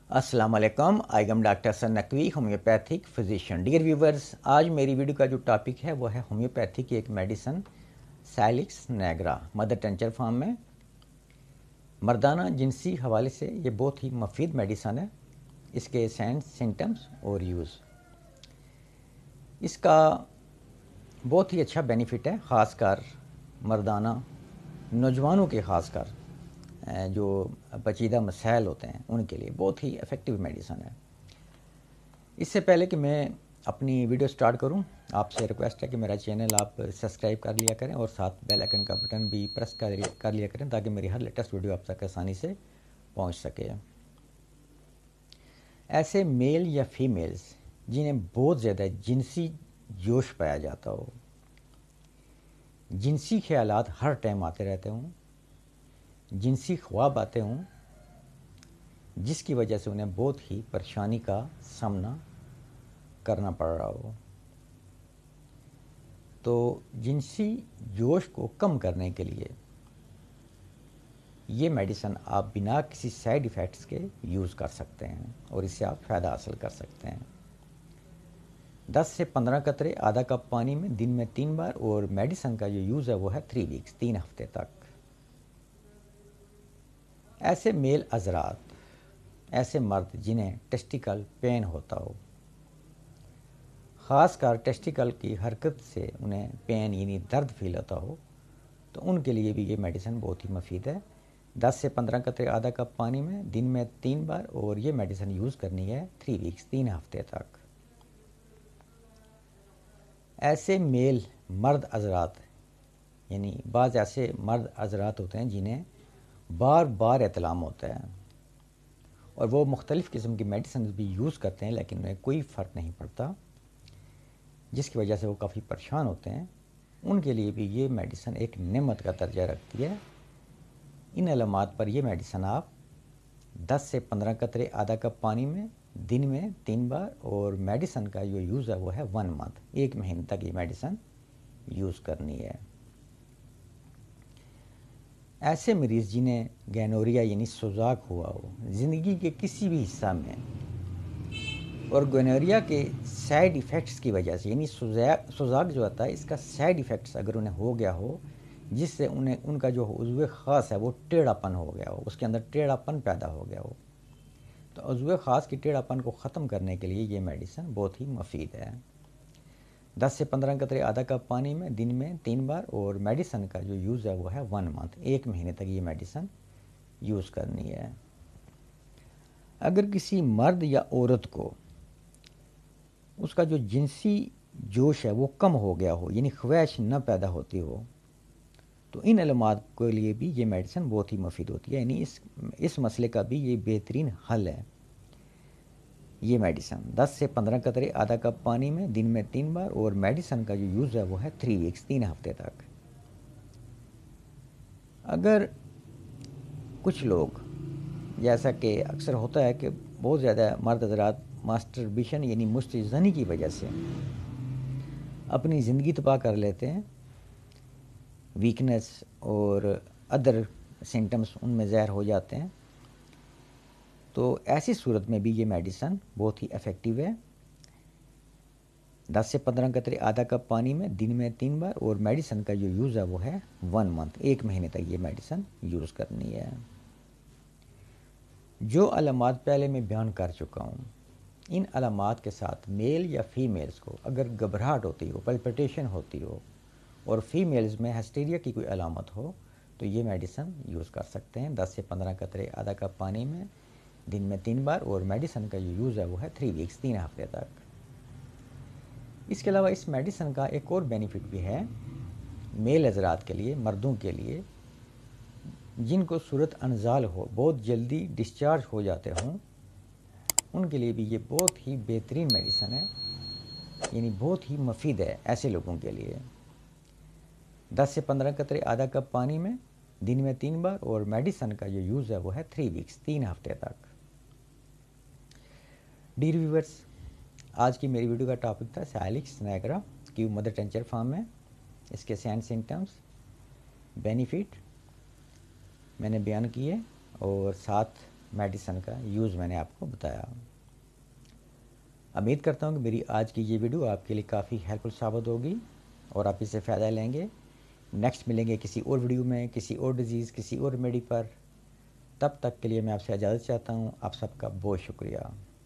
السلام علیکم، I am doctor Hassan Naqvi, homeopathic physician. Dear viewers, آج میری ویڈیو کا جو ٹاپک ہے وہ ہے ہومیوپیتھی کی ایک medicine Salix nigra mother tincture form میں مردانہ جنسی حوالے سے یہ بہت ہی مفید میڈیسن ہے۔ اس کے سائنس، سمٹمز اور یوز، اس کا بہت ہی اچھا بینیفٹ ہے، خاص کر مردانہ نوجوانوں کے، خاص کر جو پیچیدہ مسائل ہوتے ہیں ان کے لیے بہت ہی افیکٹو میڈیسن ہے۔ اس سے پہلے کہ میں اپنی ویڈیو سٹارٹ کروں، آپ سے ریکویسٹ ہے کہ میرا چینل آپ سبسکرائب کر لیا کریں اور ساتھ بیل آئکن کا بٹن بھی پریس کر لیا کریں تاکہ میری ہر لیٹسٹ ویڈیو آپ تک آسانی سے پہنچ سکے۔ ایسے میل یا فیمیلز جنہیں بہت زیادہ جنسی جوش پایا جاتا ہو، جنسی خیالات ہر ٹائم آتے رہتے ہوں، جنسی خواب آتے ہوں، جس کی وجہ سے انہیں بہت ہی پریشانی کا سامنا کرنا پڑ رہا ہو، تو جنسی جوش کو کم کرنے کے لیے یہ میڈیسن آپ بنا کسی سائیڈ ایفیکٹس کے یوز کر سکتے ہیں اور اس سے آپ فائدہ حاصل کر سکتے ہیں۔ 10 سے 15 قطرے آدھا کپ پانی میں دن میں 3 بار، اور میڈیسن کا جو یوز ہے وہ ہے 3 ویکس، 3 ہفتے تک۔ ایسے میل حضرات، ایسے مرد جنہیں ٹیسٹیکل پین ہوتا ہو، خاص کر ٹیسٹیکل کی حرکت سے انہیں پین یعنی درد فیل ہوتا ہو، تو ان کے لیے بھی یہ میڈیسن بہت ہی مفید ہے۔ 10 سے 15 قطرے آدھا کپ پانی میں دن میں 3 بار، اور یہ میڈیسن یوز کرنی ہے 3 ویکس، 3 ہفتے تک۔ ایسے میل مرد حضرات، یعنی بعض ایسے مرد حضرات ہوتے ہیں جنہیں بار بار احتلام ہوتا ہے اور وہ مختلف قسم کی میڈیسنز بھی یوز کرتے ہیں لیکن انہیں کوئی فرق نہیں پڑتا، جس کی وجہ سے وہ کافی پریشان ہوتے ہیں، ان کے لیے بھی یہ میڈیسن ایک نعمت کا درجہ رکھتی ہے۔ ان علامات پر یہ میڈیسن آپ 10 سے 15 قطرے آدھا کپ پانی میں دن میں 3 بار، اور میڈیسن کا جو یوز ہے وہ ہے 1 منتھ، 1 مہینے تک یہ میڈیسن یوز کرنی ہے۔ ایسے مریض جنہیں گینوریا یعنی سوزاک ہوا ہو زندگی کے کسی بھی حصہ میں، اور گینوریا کے سائیڈ ایفیکٹس کی وجہ سے، یعنی سوزاک جو آتا ہے اس کا سائیڈ ایفیکٹس اگر انہیں ہو گیا ہو، جس سے ان کا جو عضو خاص ہے وہ ٹیڑھا پن ہو گیا ہو، اس کے اندر ٹیڑھا پن پیدا ہو گیا ہو، تو عضو خاص کی ٹیڑھا پن کو ختم کرنے کے لیے یہ میڈیسن بہت ہی مفید ہے۔ 10 سے 15 قطرے آدھا کپ پانی میں دن میں 3 بار، اور میڈیسن کا جو یوز ہے وہ ہے 1 منتھ، 1 مہینے تک یہ میڈیسن یوز کرنی ہے۔ اگر کسی مرد یا عورت کو اس کا جو جنسی جوش ہے وہ کم ہو گیا ہو، یعنی خواہش نہ پیدا ہوتی ہو، تو ان علامات کے لیے بھی یہ میڈیسن بہت ہی مفید ہوتی ہے، یعنی اس مسئلے کا بھی یہ بہترین حل ہے۔ یہ میڈیسن 10 سے 15 قطرے آدھا کپ پانی میں دن میں 3 بار، اور میڈیسن کا جو یوز ہے وہ ہے 3 ویکس، 3 ہفتے تک۔ اگر کچھ لوگ، جیسا کہ اکثر ہوتا ہے کہ بہت زیادہ مرد حضرات ماسٹربیشن یعنی مشت زنی کی وجہ سے اپنی زندگی تباہ کر لیتے ہیں، ویکنس اور ادر سمٹمز ان میں ظاہر ہو جاتے ہیں، تو ایسی صورت میں بھی یہ میڈیسن بہت ہی افیکٹو ہے۔ 10 سے 15 قطرے آدھا کپ پانی میں دن میں 3 بار، اور میڈیسن کا جو یوز ہے وہ ہے 1 منتھ، 1 مہینے تک یہ میڈیسن یوز کرنی ہے۔ جو علامات پہلے میں بیان کر چکا ہوں، ان علامات کے ساتھ میل یا فیمیلز کو اگر گھبراہٹ ہوتی ہو، پلپٹیشن ہوتی ہو، اور فیمیلز میں ہسٹیریا کی کوئی علامت ہو، تو یہ میڈیسن یوز کر سکتے ہیں۔ 10 سے 15 قطرے آدھا کپ پانی میں دن میں 3 بار، اور میڈیسن کا جو یوز ہے وہ ہے 3 ویکس، 3 ہفتے تک۔ اس کے علاوہ اس میڈیسن کا ایک اور بینیفٹ بھی ہے میل حضرات کے لیے، مردوں کے لیے جن کو صورت انزال ہو، بہت جلدی ڈسچارج ہو جاتے ہوں، ان کے لیے بھی یہ بہت ہی بہترین میڈیسن ہے، یعنی بہت ہی مفید ہے ایسے لوگوں کے لیے۔ 10 سے 15 قطرے آدھا کپ پانی میں دن میں 3 بار، اور میڈیسن کا جو یوز ہے وہ ہے 3 ویکس، 3 ہفتے تک۔ ڈیئر ویورز، آج کی میری ویڈیو کا ٹاپک تھا سیلکس نیگرا کی مدر ٹنچر فارم میں، اس کے سائنس، سمٹمز، بینیفٹ میں نے بیان کیے، اور ساتھ میڈیسن کا یوز میں نے آپ کو بتایا. امید کرتا ہوں کہ میری آج کی یہ ویڈیو آپ کے لیے کافی ہیلپ فل ثابت ہوگی اور آپ اس سے فائدہ لیں گے. نیکسٹ ملیں گے کسی اور ویڈیو میں، کسی اور ڈیزیز، کسی اور ریمیڈی پر. تب تک کے لیے میں آپ سے اجازت چاہتا ہوں. آپ سب کا بہت شکریہ.